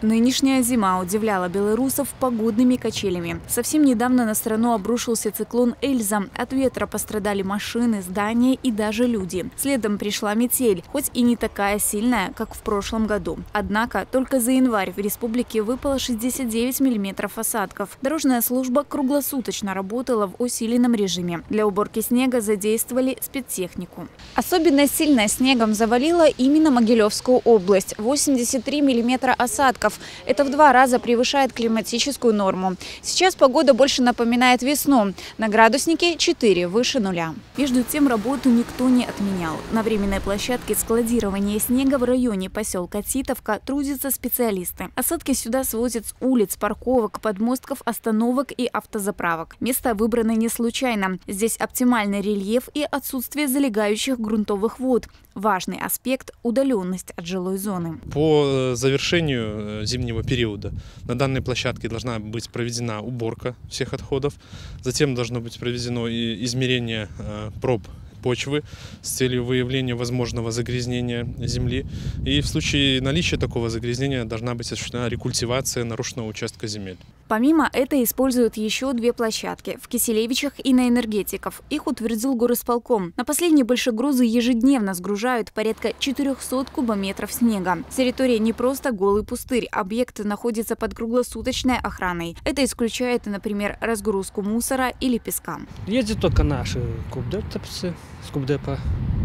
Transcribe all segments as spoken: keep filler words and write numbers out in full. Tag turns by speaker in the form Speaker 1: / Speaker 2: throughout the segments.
Speaker 1: Нынешняя зима удивляла белорусов погодными качелями. Совсем недавно на страну обрушился циклон Эльза. От ветра пострадали машины, здания и даже люди. Следом пришла метель, хоть и не такая сильная, как в прошлом году. Однако только за январь в республике выпало шестьдесят девять миллиметров осадков. Дорожная служба круглосуточно работала в усиленном режиме. Для уборки снега задействовали спецтехнику. Особенно сильно снегом завалило именно Могилевскую область – восемьдесят три миллиметра осадков. Это в два раза превышает климатическую норму. Сейчас погода больше напоминает весну. На градуснике четыре выше нуля. Между тем работу никто не отменял. На временной площадке складирования снега в районе поселка Титовка трудятся специалисты. Осадки сюда свозят с улиц, парковок, подмостков, остановок и автозаправок. Место выбрано не случайно. Здесь оптимальный рельеф и отсутствие залегающих грунтовых вод. Важный аспект – удаленность от жилой зоны.
Speaker 2: По завершению зимнего периода на данной площадке должна быть проведена уборка всех отходов. Затем должно быть проведено и измерение проб почвы с целью выявления возможного загрязнения земли. И в случае наличия такого загрязнения должна быть осуществлена рекультивация нарушенного участка земель.
Speaker 1: Помимо этого используют еще две площадки – в Киселевичах и на Энергетиков. Их утвердил горисполком. На последние большегрузы ежедневно сгружают порядка четырёхсот кубометров снега. Территория не просто голый пустырь. Объект находится под круглосуточной охраной. Это исключает, например, разгрузку мусора или песка.
Speaker 3: Ездят только наши кубдепцы с кубдепа,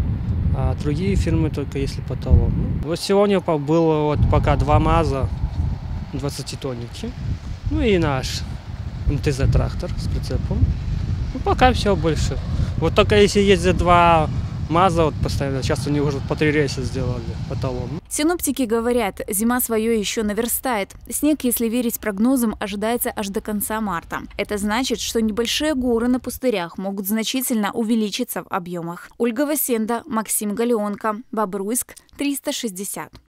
Speaker 3: а другие фирмы только если по талону. Вот сегодня было вот пока два МАЗа, двадцатитонники. Ну и наш МТЗ-трактор с прицепом. Ну, пока все больше. Вот только если ездят два МАЗа, вот постоянно, сейчас они уже по три рейса сделали по талону.
Speaker 1: Синоптики говорят, зима свое еще наверстает. Снег, если верить прогнозам, ожидается аж до конца марта. Это значит, что небольшие горы на пустырях могут значительно увеличиться в объемах. Ольга Васенда, Максим Галеонко, Бобруйск, триста шестьдесят.